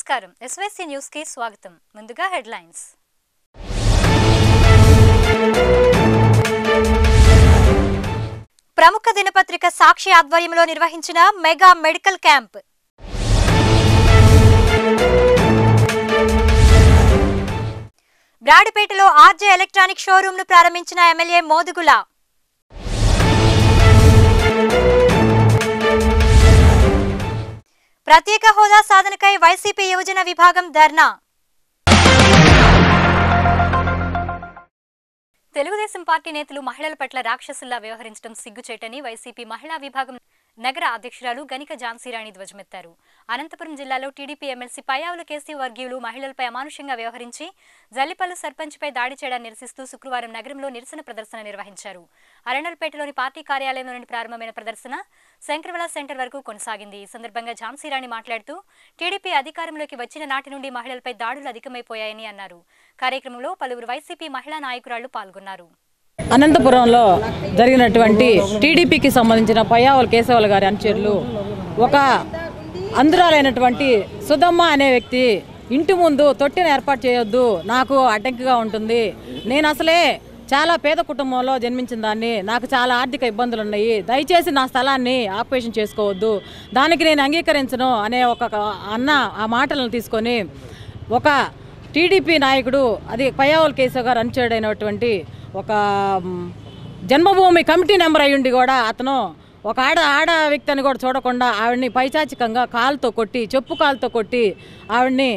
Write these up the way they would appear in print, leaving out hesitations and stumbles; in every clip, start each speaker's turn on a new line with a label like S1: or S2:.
S1: నమస్కారం SYC news కి స్వాగతం ముందుగా హెడ్లైన్స్ ప్రముఖ దినపత్రిక సాక్షి ఆధ్వర్యంలో నిర్వహించిన మెగా మెడికల్ క్యాంప్ బ్రాడిపేటలో ఆర్జే ఎలక్ట్రానిక్ షోరూమ్ ను ప్రారంభించిన ఎమ్మెల్యే మోదుగుల ప్రత్యేక హోదా సాధనకై వైసీపీ యువజన విభాగం ధర్నా తెలుగుదేశం పార్టీ నేతలు మహిళల పట్ల రాక్షసుల్లా వ్యవహరించడం సిగ్గుచేటని వైసీపీ మహిళా విభాగం నగర అధ్యక్షురాలు గనిక ఝాన్సీరాణి ధ్వజమెత్తారు. అనంతపురం జిల్లాలో టీడీపీ ఎమ్మెల్సీ పయ్యావుల కేసీ వర్గీయులు మహిళలపై అమానుషంగా వ్యవహరించి జల్లిపల్లి సర్పంచ్పై దాడి చేయడాన్ని నిరసిస్తూ శుక్రవారం నగరంలో నిరసన ప్రదర్శన నిర్వహించారు. అరణల్పేటలోని పార్టీ కార్యాలయంలో నుండి ప్రారంభమైన ప్రదర్శన శంకరవల సెంటర్ వరకు కొనసాగింది. ఈ సందర్భంగా ఝాన్సీరాణి మాట్లాడుతూ టీడీపీ అధికారంలోకి వచ్చిన నాటి నుండి మహిళలపై దాడులు అధికమైపోయాయని అన్నారు. కార్యక్రమంలో పలువురు వైసీపీ మహిళా నాయకురాళ్లు పాల్గొన్నారు.
S2: అనంతపురంలో జరిగినటువంటి టీడీపీకి సంబంధించిన పయ్యావుల కేశవుల గారి అనుచరులు ఒక అంధురాలైనటువంటి సుధమ్మ అనే వ్యక్తి ఇంటి ముందు తొట్టిని ఏర్పాటు చేయొద్దు, నాకు అడ్డంకిగా ఉంటుంది, నేను అసలే చాలా పేద కుటుంబంలో జన్మించిన దాన్ని, నాకు చాలా ఆర్థిక ఇబ్బందులు ఉన్నాయి, దయచేసి నా స్థలాన్ని ఆక్యుపేషన్ చేసుకోవద్దు, దానికి నేను అంగీకరించను అనే ఒక అన్న ఆ మాటలను తీసుకొని ఒక టీడీపీ నాయకుడు, అది పయ్యావుల కేశవ్ గారు అనుచరుడైనటువంటి ఒక జన్మభూమి కమిటీ నెంబర్ అయ్యుండి కూడా అతను ఒక ఆడ వ్యక్తి అని కూడా చూడకుండా ఆవిడ్ని పైచాచికంగా కాలుతో కొట్టి, చెప్పు కాలుతో కొట్టి ఆవిడ్ని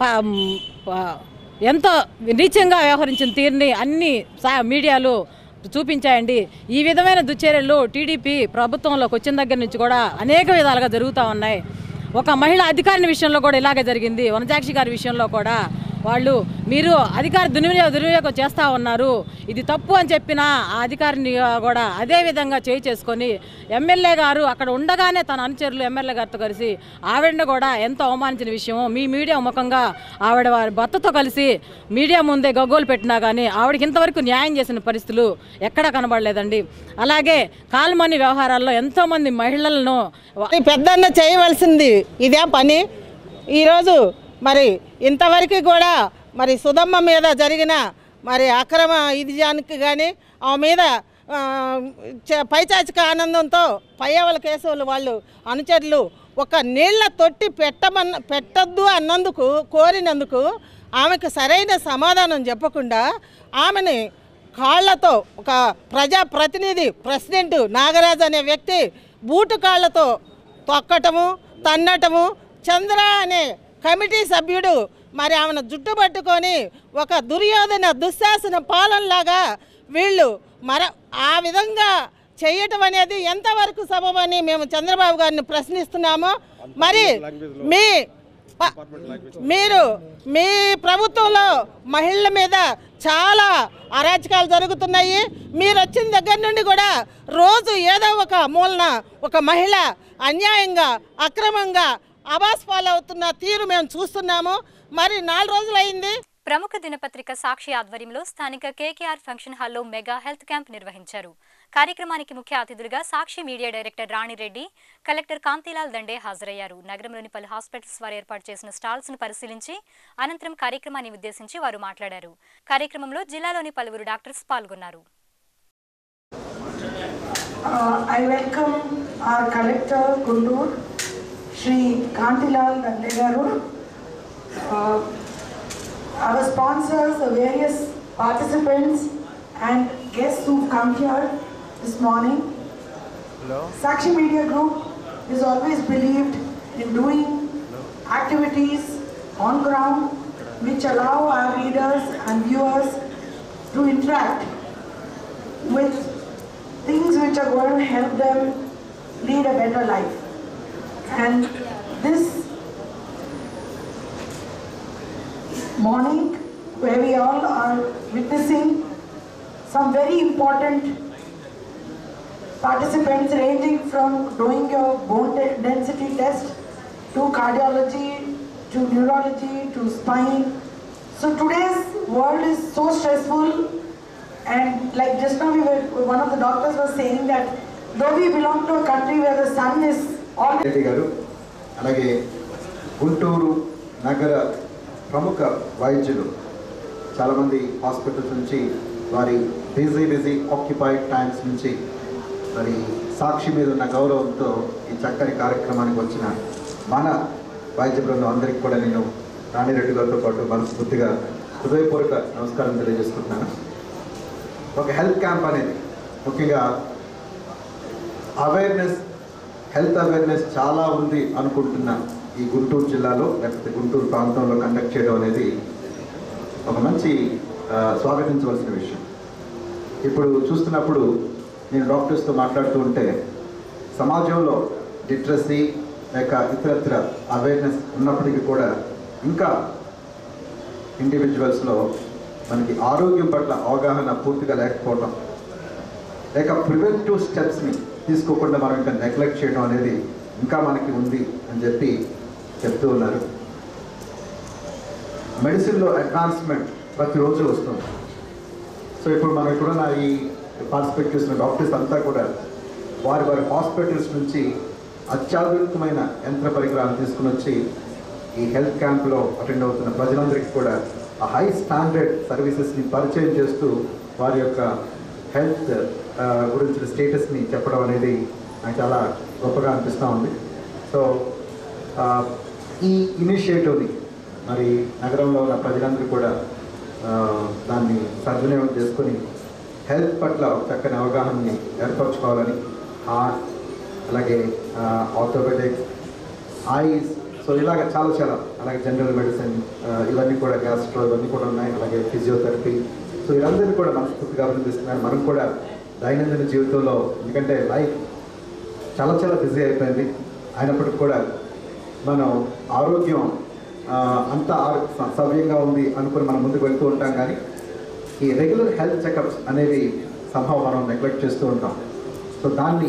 S2: ఎంతో నీచంగా వ్యవహరించిన తీరుని అన్ని మీడియాలు చూపించాయండి. ఈ విధమైన దుశ్చర్యలు టీడీపీ ప్రభుత్వంలోకి వచ్చిన దగ్గర నుంచి కూడా అనేక విధాలుగా జరుగుతూ ఉన్నాయి. ఒక మహిళా అధికారిని విషయంలో కూడా ఇలాగే జరిగింది. వనజాక్షి గారి విషయంలో కూడా వాళ్ళు మీరు అధికార దుర్వినియోగం చేస్తూ ఉన్నారు, ఇది తప్పు అని చెప్పిన ఆ అధికారిని కూడా అదే విధంగా చేసుకొని ఎమ్మెల్యే గారు అక్కడ ఉండగానే తన అనుచరులు ఎమ్మెల్యే గారితో కలిసి ఆవిడని కూడా ఎంతో అవమానించిన విషయం మీ మీడియా ముఖంగా ఆవిడ వారి భర్తతో కలిసి మీడియా ముందే గగ్గోలు పెట్టినా కానీ ఆవిడకి ఇంతవరకు న్యాయం చేసిన పరిస్థితులు ఎక్కడా కనబడలేదండి. అలాగే కాల్మనీ వ్యవహారాల్లో ఎంతోమంది మహిళలను
S3: పెద్దన్న చేయవలసింది ఇదే పని. ఈరోజు మరి ఇంతవరకు కూడా మరి సుధమ్మ మీద జరిగిన మరి అక్రమ ఇదిజానికి కానీ ఆమె మీద పైచాచిక ఆనందంతో పయ్యావుల కేశవులు వాళ్ళు అనుచరులు ఒక నీళ్ల తొట్టి పెట్టద్దు అన్నందుకు కోరినందుకు ఆమెకు సరైన సమాధానం చెప్పకుండా ఆమెని కాళ్లతో ఒక ప్రజాప్రతినిధి ప్రెసిడెంట్ నాగరాజు అనే వ్యక్తి బూటు కాళ్లతో తొక్కటము, తన్నటము, చంద్ర అనే కమిటీ సభ్యుడు మరి ఆమెను జుట్టుపట్టుకొని ఒక దుర్యోధన దుశ్శాసన పాలనలాగా వీళ్ళు ఆ విధంగా చేయటం అనేది ఎంతవరకు సబబని మేము చంద్రబాబు గారిని ప్రశ్నిస్తున్నాము. మరి మీరు మీ ప్రభుత్వంలో మహిళల మీద చాలా అరాచకాలు జరుగుతున్నాయి. మీరు వచ్చిన దగ్గర నుండి కూడా రోజు ఏదో ఒక మూలన ఒక మహిళ అన్యాయంగా అక్రమంగా అబాస్ పాలవుతున్న తీరు మేము చూస్తున్నాము. మరి 4 రోజులైంది.
S1: ప్రముఖ దినపత్రిక సాక్షి ఆధ్వర్యంలో స్థానిక కేకేఆర్ ఫంక్షన్ హాల్లో మెగా హెల్త్ క్యాంప్ నిర్వహించారు. కార్యక్రమానికి ముఖ్య అతిథులుగా Sakshi media director Rani Reddy, collector Kantilal Dande హాజరయ్యారు. నగరంలోని పలు హాస్పిటల్స్ వారు ఏర్పాటు చేసిన స్టాల్స్ ను పరిశీలించి అనంతరం కార్యక్రమాన్ని ఉద్దేశించి వారు మాట్లాడారు. కార్యక్రమంలో జిల్లాలోని పలువురు డాక్టర్స్ పాల్గొన్నారు.
S4: I welcome our collector Gundur, Shri Kantilal Dande garu, our sponsors, the various participants and guests who've come here this morning. Hello. Sakshi Media Group is always believed in doing activities on ground which allow our readers and viewers to interact with things which are going to help them lead a better life. And this morning, where we all are witnessing some very important participants ranging from doing your bone density test to cardiology to neurology to spine. So today's world is so stressful, and like just now one of the doctors was saying that though we belong to a country where the sun is always
S5: అలాగే గుంటూరు నగర ప్రముఖ వైద్యులు చాలామంది hospitals నుంచి వారి busy occupied times నుంచి మరి సాక్షి మీద ఉన్న గౌరవంతో ఈ చక్కని కార్యక్రమానికి వచ్చిన మన వైద్య బృందం అందరికీ కూడా నేను రాణిరెడ్డి గారితో పాటు మనస్ఫూర్తిగా హృదయపూర్వక నమస్కారం తెలియజేసుకుంటున్నాను. ఒక హెల్త్ క్యాంప్ అనేది ముఖ్యంగా హెల్త్ అవేర్నెస్ చాలా ఉంది అనుకుంటున్న ఈ గుంటూరు జిల్లాలో లేకపోతే గుంటూరు ప్రాంతంలో కండక్ట్ చేయడం అనేది ఒక మంచి స్వాగతించవలసిన విషయం. ఇప్పుడు చూస్తున్నప్పుడు నేను డాక్టర్స్తో మాట్లాడుతూ ఉంటే సమాజంలో లిటరసీ లేక ఇతరత్ర అవేర్నెస్ ఉన్నప్పటికీ కూడా ఇంకా ఇండివిజువల్స్లో మనకి ఆరోగ్యం పట్ల అవగాహన పూర్తిగా లేకపోవడం లేక ప్రివెంటివ్ స్టెప్స్ని తీసుకోకుండా మనం ఇంకా నెగ్లెక్ట్ చేయడం అనేది ఇంకా మనకి ఉంది అని చెప్పి చెప్తూ ఉన్నారు. మెడిసిన్లో అడ్వాన్స్మెంట్ ప్రతిరోజు వస్తుంది. సో ఇప్పుడు మనం ఇప్పుడున్న ఈ పార్టిసిపేట్ చేసిన డాక్టర్స్ అంతా కూడా వారి హాస్పిటల్స్ నుంచి అత్యాధునికమైన యంత్ర పరికరాలు తీసుకుని వచ్చి ఈ హెల్త్ క్యాంప్లో అటెండ్ అవుతున్న ప్రజలందరికీ కూడా ఆ హై స్టాండర్డ్ సర్వీసెస్ని పరిచయం చేస్తూ వారి యొక్క హెల్త్ గురించిన స్టేటస్ని చెప్పడం అనేది నాకు చాలా గొప్పగా అనిపిస్తూ ఉంది. సో ఈ ఇనిషియేటివ్ని మరి నగరంలో ఉన్న ప్రజలందరూ కూడా దాన్ని సద్వినియోగం చేసుకొని హెల్త్ పట్ల ఒక చక్కని అవగాహనని ఏర్పరచుకోవాలని, హార్ట్ అలాగే ఆర్థోపెడిక్స్, ఐస్, సో ఇలాగ చాలా అలాగే జనరల్ మెడిసిన్ ఇవన్నీ కూడా గ్యాస్ట్రో ఇవన్నీ కూడా ఉన్నాయి, అలాగే ఫిజియోథెరపీ. సో వీరందరినీ కూడా మనస్ఫూర్తిగా అభినందిస్తున్నాను. మనం కూడా దైనందిన జీవితంలో ఎందుకంటే లైఫ్ చాలా బిజీ అయిపోయింది అయినప్పటికీ కూడా మనం ఆరోగ్యం అంతా సవ్యంగా ఉంది అనుకుని మనం ముందుకు వెళ్తూ ఉంటాం. కానీ ఈ రెగ్యులర్ హెల్త్ చెకప్స్ అనేవి సంభవం మనం నెగ్లెక్ట్ చేస్తూ ఉంటాం. సో దాన్ని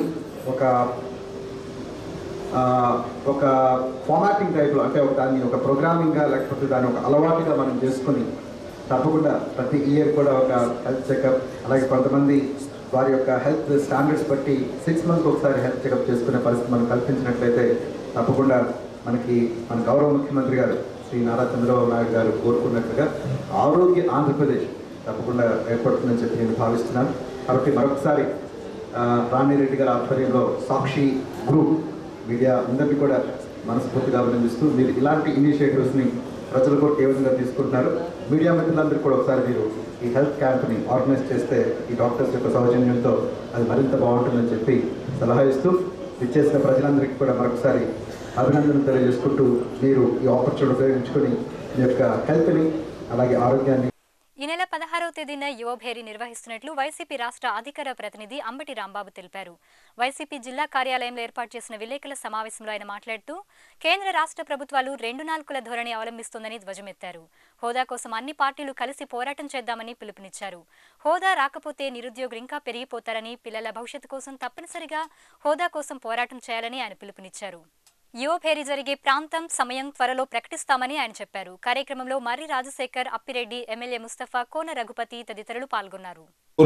S5: ఒక ఫార్మాటింగ్ టైప్లో అంటే దాన్ని ఒక ప్రోగ్రామింగ్గా లేకపోతే దాన్ని ఒక అలవాటుగా మనం చేసుకొని తప్పకుండా ప్రతి ఇయర్ కూడా ఒక హెల్త్ చెకప్, అలాగే కొంతమంది వారి యొక్క హెల్త్ స్టాండర్డ్స్ బట్టి 6 months ఒకసారి హెల్త్ చెకప్ చేసుకునే పరిస్థితి మనం కల్పించినట్లయితే తప్పకుండా మన గౌరవ ముఖ్యమంత్రి గారు శ్రీ నారా చంద్రబాబు నాయుడు గారు కోరుకున్నట్లుగా ఆరోగ్య ఆంధ్రప్రదేశ్ తప్పకుండా ఏర్పడుతుందని చెప్పి నేను భావిస్తున్నాను. కాబట్టి మరొకసారి రాణిరెడ్డి గారి ఆధ్వర్యంలో సాక్షి గ్రూప్ మీడియా అందరినీ కూడా మనస్ఫూర్తిగా అభినందిస్తూ మీరు ఇలాంటి ఇనిషియేటివ్స్ని ప్రజలు కూడా ఏ విధంగా తీసుకుంటున్నారు, మీడియా మిత్రులందరూ కూడా ఒకసారి మీరు ఈ హెల్త్ క్యాంప్ని ఆర్గనైజ్ చేస్తే ఈ డాక్టర్స్ యొక్క సౌజన్యంతో అది మరింత బాగుంటుందని చెప్పి సలహా ఇస్తూ ఇచ్చేసిన ప్రజలందరికీ కూడా మరొకసారి అభినందనలు తెలియజేసుకుంటూ మీరు ఈ ఆపర్చునిటీ ఉపయోగించుకొని మీ యొక్క హెల్త్ని అలాగే ఆరోగ్యాన్ని
S1: ఈ నెల 16వ తేదీన యువభేరి నిర్వహిస్తున్నట్లు వైసీపీ రాష్ట్ర అధికార ప్రతినిధి అంబటి రాంబాబు తెలిపారు. వైసీపీ జిల్లా కార్యాలయంలో ఏర్పాటు చేసిన విలేకరుల సమావేశంలో ఆయన మాట్లాడుతూ కేంద్ర రాష్ట్ర ప్రభుత్వాలు 2 నాలుకల ధోరణి అవలంబిస్తోందని ధ్వజమెత్తారు. హోదా కోసం అన్ని పార్టీలు కలిసి పోరాటం చేద్దామని పిలుపునిచ్చారు. హోదా రాకపోతే నిరుద్యోగులు ఇంకా పెరిగిపోతారని, పిల్లల భవిష్యత్తు కోసం తప్పనిసరిగా హోదా కోసం పోరాటం చేయాలని ఆయన పిలుపునిచ్చారు. యువభేరి జరిగే ప్రాంతం, సమయం త్వరలో ప్రకటిస్తామని ఆయన చెప్పారు. కార్యక్రమంలో మర్రి రాజశేఖర్, అప్పిరెడ్డి, ఎమ్మెల్యే ముస్తఫా, కోన రఘుపతి తదితరులు పాల్గొన్నారు.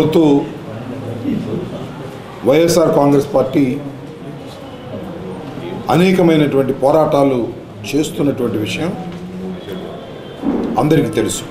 S6: వైఎస్ఆర్ కాంగ్రెస్ పార్టీ అనేకమైనటువంటి పోరాటాలు చేస్తున్నటువంటి విషయం అందరికీ తెలుసు.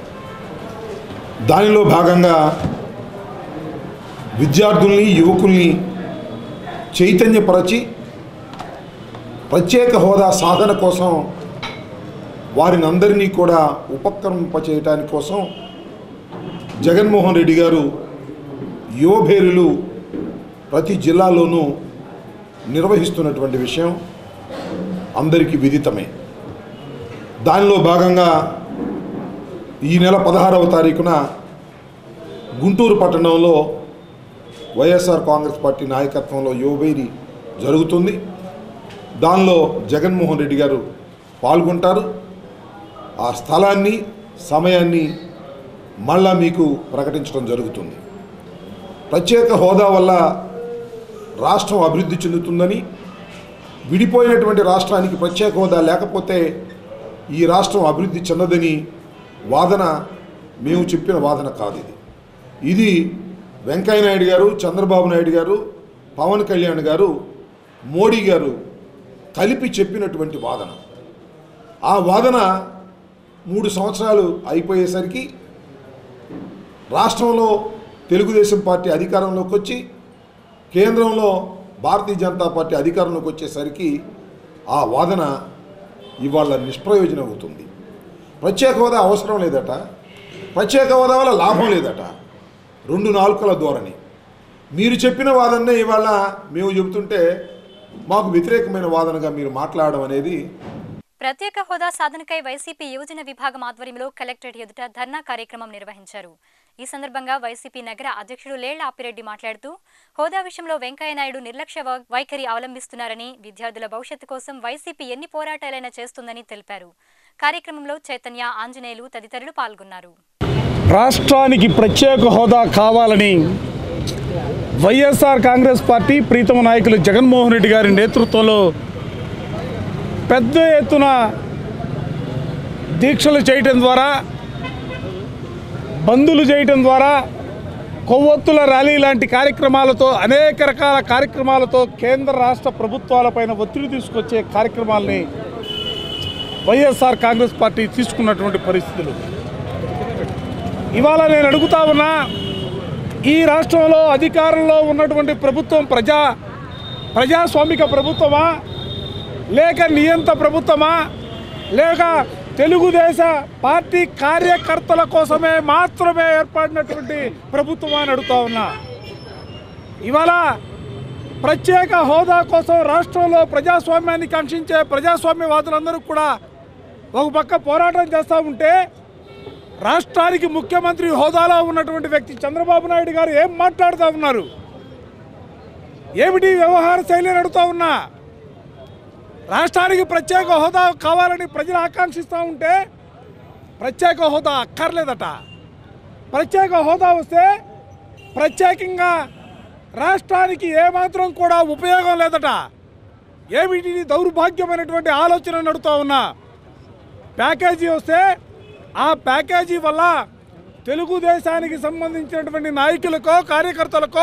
S6: దానిలో భాగంగా విద్యార్థుల్ని, యువకుల్ని చైతన్యపరచి ప్రత్యేక హోదా సాధన కోసం వారిని అందరినీ కూడా ఉపక్రమింపచేయటానికి కోసం జగన్మోహన్ రెడ్డి గారు యువభేరులు ప్రతి జిల్లాలోనూ నిర్వహిస్తున్నటువంటి విషయం అందరికీ విదితమే. దానిలో భాగంగా ఈ నెల 16వ తారీఖున గుంటూరు పట్టణంలో వైఎస్ఆర్ కాంగ్రెస్ పార్టీ నాయకత్వంలో యువభేరి జరుగుతుంది. దానిలో జగన్మోహన్ రెడ్డి గారు పాల్గొంటారు. ఆ స్థలాన్ని, సమయాన్ని మళ్ళా మీకు ప్రకటించడం జరుగుతుంది. ప్రత్యేక హోదా వల్ల రాష్ట్రం అభివృద్ధి చెందుతుందని, విడిపోయినటువంటి రాష్ట్రానికి ప్రత్యేక హోదా లేకపోతే ఈ రాష్ట్రం అభివృద్ధి చెందదని వాదన మేము చెప్పిన వాదన కాదు. ఇది వెంకయ్యనాయుడు గారు, చంద్రబాబు నాయుడు గారు, పవన్ కళ్యాణ్ గారు, మోడీ గారు కలిపి చెప్పినటువంటి వాదన. ఆ వాదన 3 సంవత్సరాలు అయిపోయేసరికి రాష్ట్రంలో తెలుగుదేశం పార్టీ అధికారంలోకి వచ్చి కేంద్రంలో భారతీయ జనతా పార్టీ అధికారంలోకి వచ్చేసరికి ఆ వాదన ఇవాళ నిష్ప్రయోజనం అవుతుంది. ప్రత్యేక హోదా అవసరం లేదట, ప్రత్యేక హోదా వల్ల లాభం లేదట, 2 నాలుకల ధోరణి. మీరు చెప్పిన వాదననే ఇవాళ మేము చెబుతుంటే మాకు వ్యతిరేకమైన వాదనగా మీరు మాట్లాడడం అనేది.
S1: ప్రత్యేక హోదా సాధనకై వైసీపీ యువజన విభాగం ఆధ్వర్యంలో కలెక్టరేట్ ఎదుట ధర్నా కార్యక్రమం నిర్వహించారు. ఈ సందర్భంగా వైసీపీ నగర అధ్యక్షుడు లేళ్ల ఆపిరెడ్డి మాట్లాడుతూ హోదా విషయంలో వెంకయ్యనాయుడు నిర్లక్ష్య వైఖరి అవలంబిస్తున్నారని, విద్యార్థుల భవిష్యత్తు కోసం వైసీపీ ఎన్ని పోరాటాలైనా చేస్తుందని తెలిపారు. కార్యక్రమంలో చైతన్య, ఆంజనేయులు తదితరులు పాల్గొన్నారు.
S7: రాష్ట్రానికి ప్రత్యేక హోదా కావాలని వైఎస్ఆర్ కాంగ్రెస్ పార్టీ ప్రీతమ నాయకులు జగన్మోహన్ రెడ్డి గారి నేతృత్వంలో పెద్ద ఎత్తున దీక్షలు చేయటం ద్వారా, బందులు చేయటం ద్వారా, కొవ్వొత్తుల ర్యాలీ లాంటి కార్యక్రమాలతో, అనేక రకాల కార్యక్రమాలతో కేంద్ర రాష్ట్ర ప్రభుత్వాలపైన ఒత్తిడి తీసుకొచ్చే కార్యక్రమాలని వైఎస్ఆర్ కాంగ్రెస్ పార్టీ తీసుకున్నటువంటి పరిస్థితులు. ఇవాళ నేను అడుగుతా ఉన్నా, ఈ రాష్ట్రంలో అధికారంలో ఉన్నటువంటి ప్రభుత్వం ప్రజాస్వామిక ప్రభుత్వమా, లేక నియంత ప్రభుత్వమా, లేక తెలుగుదేశ పార్టీ కార్యకర్తల కోసమే మాత్రమే ఏర్పడినటువంటి ప్రభుత్వమా అని అడుగుతా ఉన్నా. ఇవాళ ప్రత్యేక హోదా కోసం రాష్ట్రంలో ప్రజాస్వామ్యాన్ని కాంక్షించే ప్రజాస్వామ్యవాదులందరూ కూడా ఒక పక్క పోరాటం చేస్తూ ఉంటే, రాష్ట్రానికి ముఖ్యమంత్రి హోదాలో ఉన్నటువంటి వ్యక్తి చంద్రబాబు నాయుడు గారు ఏం మాట్లాడుతూ ఉన్నారు? ఏమిటి వ్యవహార శైలి అని అడుగుతూ ఉన్నా. రాష్ట్రానికి ప్రత్యేక హోదా కావాలని ప్రజలు ఆకాంక్షిస్తూ ఉంటే ప్రత్యేక హోదా అక్కర్లేదట. ప్రత్యేక హోదా వస్తే ప్రత్యేకంగా రాష్ట్రానికి ఏమాత్రం కూడా ఉపయోగం లేదట. ఏమిటి దౌర్భాగ్యమైనటువంటి ఆలోచన నడుతూ ఉన్నా. ప్యాకేజీ వస్తే ఆ ప్యాకేజీ వల్ల తెలుగుదేశానికి సంబంధించినటువంటి నాయకులకో కార్యకర్తలకో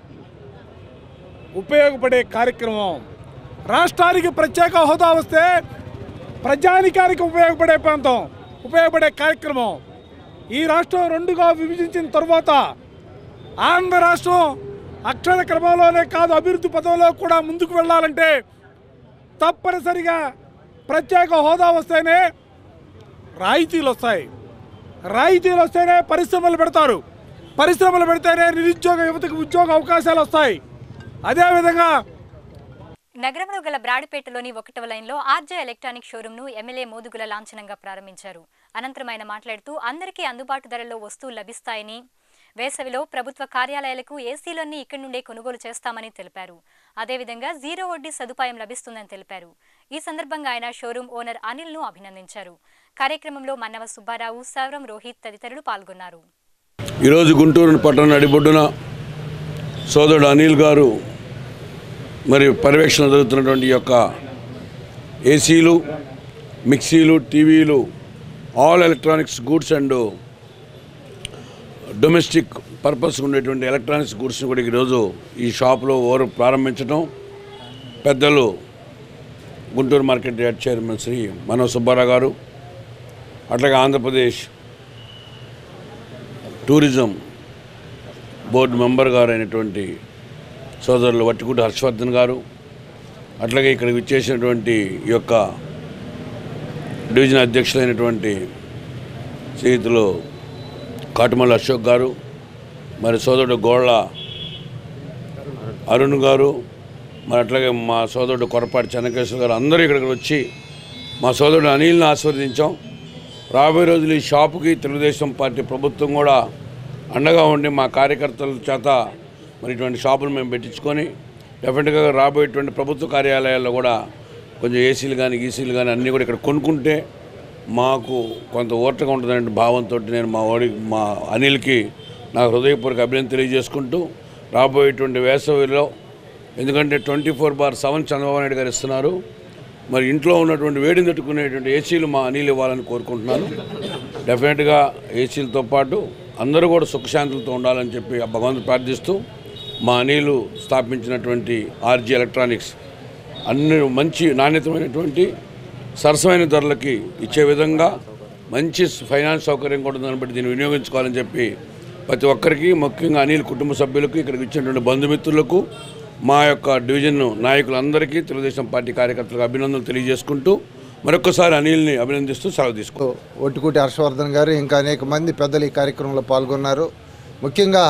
S7: ఉపయోగపడే కార్యక్రమం. రాష్ట్రానికి ప్రత్యేక హోదా వస్తే ప్రజానికానికి ఉపయోగపడే ప్రాంతం, ఉపయోగపడే కార్యక్రమం. ఈ రాష్ట్రం 2గా విభజించిన తర్వాత ఆంధ్ర రాష్ట్రం అక్షర క్రమంలోనే కాదు, అభివృద్ధి పథంలో కూడా ముందుకు వెళ్ళాలంటే తప్పనిసరిగా ప్రత్యేక హోదా వస్తేనే రాయితీలు వస్తాయి. రాయితీలు వస్తేనే పరిశ్రమలు పెడతారు. పరిశ్రమలు పెడితేనే నిరుద్యోగ యువతకు ఉద్యోగ అవకాశాలు వస్తాయి. అదేవిధంగా
S1: నగరంలో గల బ్రాడిపేటలోని 1వ లైన్లో ఆర్జే ఎలక్ట్రానిక్ షోరూంను ఎమ్మెల్యే మోదుగుల లాంఛనంగా ప్రారంభించారు. అనంతరం ఆయన మాట్లాడుతూ అందరికీ అందుబాటు ధరల్లో వస్తువులు లభిస్తాయని, వేసవిలో ప్రభుత్వ కార్యాలయాలకు ఏసీలన్నీ ఇక్కడి నుండే కొనుగోలు చేస్తామని తెలిపారు. అదేవిధంగా 0 వడ్డీ సదుపాయం లభిస్తుందని తెలిపారు. ఈ సందర్భంగా ఆయన షోరూం ఓనర్ అనిల్ను అభినందించారు. కార్యక్రమంలో మన్నవ సుబ్బారావు, సౌరం రోహిత్ తదితరులు పాల్గొన్నారు.
S8: ఈరోజు గుంటూరు పట్టణ నడిబొడ్డున సోదరుడు అనిల్ గారు మరి పర్యవేక్షణ జరుగుతున్నటువంటి యొక్క ఏసీలు, మిక్సీలు, టీవీలు, all electronics goods and domestic purpose ఉండేటువంటి ఎలక్ట్రానిక్స్ గూడ్స్ని కూడా ఈరోజు ఈ షాప్లో ప్రారంభించడం పెద్దలు Guntur market yard chairman Shri Manoj Subbarao గారు, అట్లాగే ఆంధ్రప్రదేశ్ టూరిజం బోర్డు మెంబర్ గారు అయినటువంటి సోదరులు వట్టిగుడ్డ హర్షవర్ధన్ గారు, అట్లాగే ఇక్కడికి విచ్చేసినటువంటి ఈ యొక్క డివిజన్ అధ్యక్షులైనటువంటి శ్రీయుతులు కాటుమల్లి అశోక్ గారు, మరి సోదరుడు గోళ్ళ అరుణ్ గారు, మరి అట్లాగే మా సోదరుడు కొరపాటి చెన్నకేశ్వర గారు అందరూ ఇక్కడికి వచ్చి మా సోదరుడు అనిల్ని ఆశీర్వదించాం. రాబోయే రోజులు ఈ షాపుకి తెలుగుదేశం పార్టీ ప్రభుత్వం కూడా అండగా ఉండి మా కార్యకర్తల చేత మరి ఇటువంటి షాపులు మేము పెట్టించుకొని డెఫినెట్గా రాబోయేటువంటి ప్రభుత్వ కార్యాలయాల్లో కూడా కొంచెం ఏసీలు కానీ గీసీలు కానీ అన్నీ కూడా ఇక్కడ కొనుక్కుంటే మాకు కొంత ఓటగా ఉంటుందనే భావంతో నేను మా అనిల్కి నా హృదయపూర్వక అభినందన తెలియజేసుకుంటూ రాబోయేటువంటి వేసవిలో, ఎందుకంటే 24/7 చంద్రబాబు నాయుడు గారు ఇస్తున్నారు, మరి ఇంట్లో ఉన్నటువంటి వేడిని తట్టుకునేటువంటి ఏసీలు మా అనిల్ ఇవ్వాలని కోరుకుంటున్నాను. డెఫినెట్గా ఏసీలతో పాటు అందరూ కూడా సుఖశాంతులతో ఉండాలని చెప్పి భగవంతుడు ప్రార్థిస్తూ మా అనిల్ స్థాపించినటువంటి ఆర్జీ ఎలక్ట్రానిక్స్ అన్ని మంచి నాణ్యతమైనటువంటి సరసమైన ధరలకి ఇచ్చే విధంగా మంచి ఫైనాన్స్ సౌకర్యం కూడా ఉందని బట్టి దీన్ని వినియోగించుకోవాలని చెప్పి ప్రతి ఒక్కరికి, ముఖ్యంగా అనిల్ కుటుంబ సభ్యులకు, ఇక్కడికి ఇచ్చినటువంటి బంధుమిత్రులకు, మా యొక్క డివిజన్ నాయకులందరికీ, తెలుగుదేశం పార్టీ కార్యకర్తలకు అభినందనలు తెలియజేసుకుంటూ మరొకసారి అనిల్ని అభినందిస్తూ సెలవు తీసుకుంటూ
S9: ఒట్టికూటి హర్షవర్ధన్ గారు ఇంకా అనేక మంది పెద్దలు ఈ కార్యక్రమంలో పాల్గొన్నారు. ముఖ్యంగా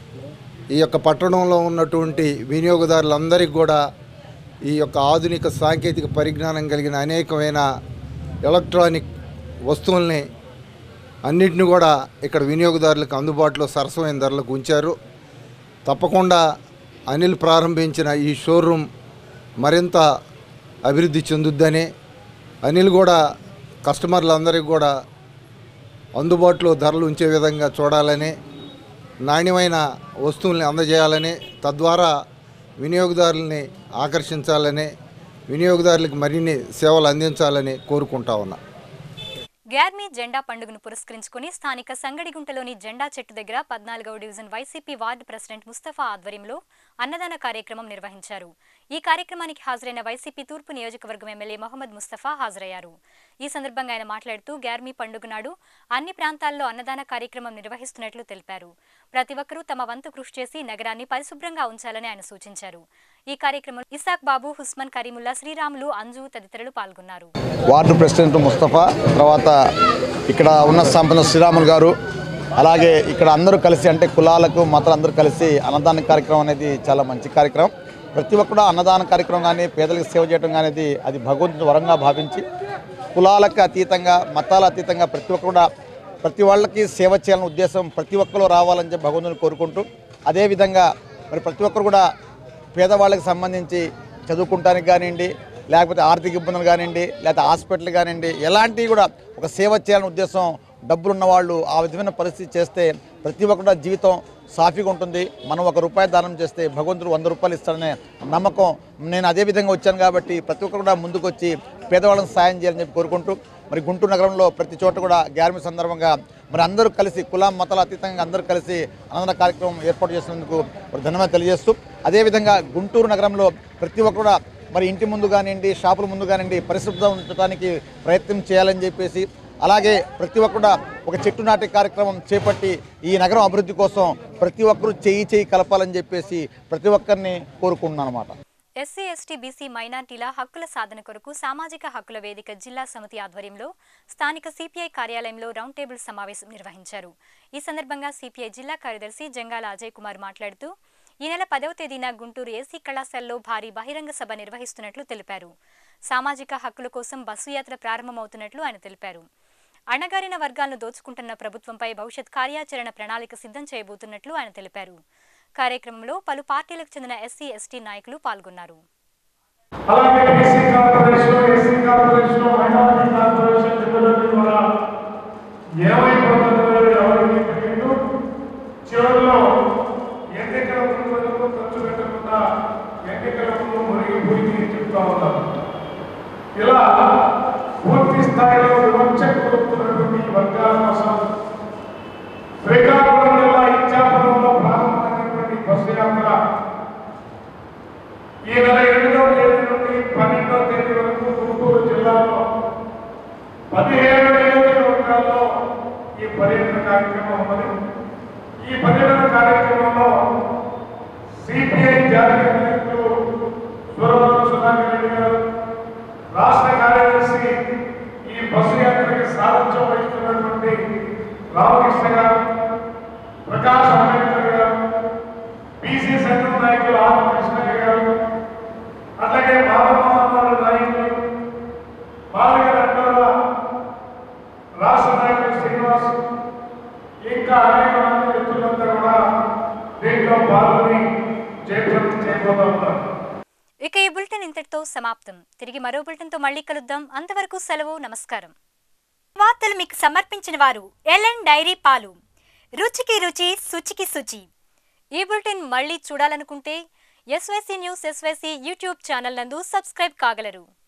S9: ఈ యొక్క పట్టణంలో ఉన్నటువంటి వినియోగదారులందరికీ కూడా ఈ యొక్క ఆధునిక సాంకేతిక పరిజ్ఞానం కలిగిన అనేకమైన ఎలక్ట్రానిక్ వస్తువుల్ని అన్నింటిని కూడా ఇక్కడ వినియోగదారులకు అందుబాటులో సరసమైన ధరలకు ఉంచారు. తప్పకుండా అనిల్ ప్రారంభించిన ఈ షోరూమ్ మరింత అభివృద్ధి చెందుద్దని, అనిల్ కూడా కస్టమర్లందరికీ కూడా అందుబాటులో ధరలు ఉంచే విధంగా చూడాలని, నాణ్యమైన వస్తువుల్ని అందజేయాలని, తద్వారా వినియోగదారుల్ని ఆకర్షించాలని, వినియోగదారులకు మరిన్ని సేవలు అందించాలని కోరుకుంటా ఉన్నా.
S1: గ్యార్మీ జెండా పండుగను పురస్కరించుకుని స్థానిక సంగడిగుంటలోని జెండా చెట్టు దగ్గర 14వ division YCP ward president Mustafa ఆధ్వర్యంలో అన్నదాన కార్యక్రమం నిర్వహించారు. ఈ కార్యక్రమానికి హాజరైన వైసీపీ తూర్పు నియోజకవర్గం ఎమ్మెల్యే మొహమ్మద్ ముస్తఫా హాజరయ్యారు. ఈ సందర్భంగా ఆయన మాట్లాడుతూ గ్యార్మీ పండుగ నాడు అన్ని ప్రాంతాల్లో అన్నదాన కార్యక్రమం నిర్వహిస్తున్నట్లు తెలిపారు. ప్రతి ఒక్కరూ తమ వంతు కృషి చేసి నగరాన్ని పరిశుభ్రంగా ఉంచాలని ఆయన సూచించారు. ఈ కార్యక్రమంలో ఇసాక్ బాబు, హుస్మన్ కరీముల్లా, శ్రీరాములు, అంజు తదితరులు పాల్గొన్నారు.
S10: వార్డు ప్రెసిడెంట్ ముస్తఫా, తర్వాత ఇక్కడ ఉన్న సంపన్న శ్రీరాములు గారు, అలాగే ఇక్కడ అందరూ కలిసి, అంటే కులాలకు మతాలు అందరూ కలిసి అన్నదాన కార్యక్రమం అనేది చాలా మంచి కార్యక్రమం. ప్రతి ఒక్కరు అన్నదాన కార్యక్రమం కానీ, పేదలకు సేవ చేయడం కానీ అది భగవంతుని వరంగా భావించి, కులాలకు అతీతంగా, మతాల అతీతంగా ప్రతి వాళ్ళకి సేవ చేయాలనే ఉద్దేశం ప్రతి ఒక్కరు రావాలని చెప్పి భగవంతుని కోరుకుంటూ, అదేవిధంగా మరి ప్రతి ఒక్కరు కూడా పేదవాళ్ళకి సంబంధించి చదువుకుంటానికి కానివ్వండి, లేకపోతే ఆర్థిక ఇబ్బందులు కానివ్వండి, లేకపోతే హాస్పిటల్ కానివ్వండి, ఎలాంటివి కూడా ఒక సేవ చేయాలనే ఉద్దేశం డబ్బులున్న వాళ్ళు ఆ విధమైన పరిస్థితి చేస్తే ప్రతి ఒక్కరు జీవితం సాఫీగా ఉంటుంది. మనం ₹1 దానం చేస్తే భగవంతుడు ₹100 ఇస్తాడనే నమ్మకం నేను అదే విధంగా వచ్చాను కాబట్టి ప్రతి ఒక్కరు కూడా ముందుకు వచ్చి పేదవాళ్ళని సాయం చేయాలని చెప్పి కోరుకుంటూ, మరి గుంటూరు నగరంలో ప్రతి చోట కూడా గ్యార్మీ సందర్భంగా మరి అందరూ కలిసి, కుల మతాల అతీతంగా అందరూ కలిసి అన్నదాన కార్యక్రమం ఏర్పాటు చేసినందుకు ధన్యవాదాలు తెలియజేస్తూ, అదేవిధంగా గుంటూరు నగరంలో ప్రతి ఒక్కరు మరి ఇంటి ముందు కానివ్వండి, షాపుల ముందు కానివ్వండి పరిశుభ్రంగా ఉంచడానికి ప్రయత్నం చేయాలని చెప్పేసి, అలాగే ప్రతి ఒక్కరు ఒక చెట్టు నాటే కార్యక్రమం చేపట్టి ఈ నగరం అభివృద్ధి కోసం ప్రతి ఒక్కరూ చేయి కలపాలని చెప్పేసి ప్రతి ఒక్కరిని కోరుకుంటున్నాను అన్నమాట.
S1: ఎస్సీ, ఎస్టీ, బీసీ మైనార్టీల హక్కుల సాధన కొరకు సామాజిక హక్కుల వేదిక జిల్లా సమితి ఆధ్వర్యంలో స్థానిక సిపిఐ కార్యాలయంలో రౌండ్ టేబుల్ సమావేశం నిర్వహించారు. ఈ సందర్భంగా సిపిఐ జిల్లా కార్యదర్శి జంగాల అజయ్ కుమార్ మాట్లాడుతూ, ఈ నెల 10వ తేదీన గుంటూరు ఏసీ కళాశాలలో భారీ బహిరంగ సభ నిర్వహిస్తున్నట్లు తెలిపారు. సామాజిక హక్కుల కోసం బస్సు యాత్ర ప్రారంభమవుతున్నట్లు ఆయన తెలిపారు. అణగారిన వర్గాలను దోచుకుంటున్న ప్రభుత్వంపై భవిష్యత్ కార్యాచరణ ప్రణాళిక సిద్ధం చేయబోతున్నట్లు ఆయన తెలిపారు. కార్యక్రమంలో పలు పార్టీలకు చెందిన ఎస్సీ, ఎస్టీ నాయకులు పాల్గొన్నారు.
S7: ఇలా పూర్తి స్థాయిలో వివక్ష కొడుతున్నటువంటి వర్గాల కోసం శ్రీకాకుళం జిల్లా ఇచ్చాపురంలో ప్రారంభమైనటువంటి బస్సు యాత్ర ఈ నెల 8వ తేదీ నుండి 12వ తేదీ వరకు గుంటూరు జిల్లాలో 17 నియోజకవర్గాల్లో ఈ పర్యటన కార్యక్రమం ఉన్నది. ఈ పర్యటన కార్యక్రమంలో సిపిఐ జాతీయ నాయకులు సుధాకర్ రెడ్డి గారు, రాష్ట్ర కార్యదర్శి ఈ బస్సు యాత్రకి సారథ్యం వహిస్తున్నటువంటి రామకృష్ణ గారు, ప్రకాష్ అంబేద్కర్ గారు, బీసీ సంఘం నాయకులు ఆర్ కృష్ణయ్య గారు, అలాగే బాలమోహన్ నాయకులు, బాలగారు, రాష్ట్ర నాయకులు శ్రీనివాస్, ఇంకా అనేక మంది మిత్రులంతా కూడా దీంట్లో పాల్గొని జయప్రదం చేయబోతున్నారు.
S1: ఇక ఈ బులెటిన్ ఇంతటితో సమాప్తం. తిరిగి మరో బులెటిన్తో మళ్ళీ కలుద్దాం. అంతవరకు సెలవు, నమస్కారం. వార్తలు మీకు సమర్పించిన వారు ఎల్ఎన్ డైరీ పాలు, రుచికి రుచి, శుచికి శుచి. ఈ బులెటిన్ మళ్ళీ చూడాలనుకుంటే SYC news SYC YouTube channel నందు సబ్స్క్రైబ్ కాగలరు.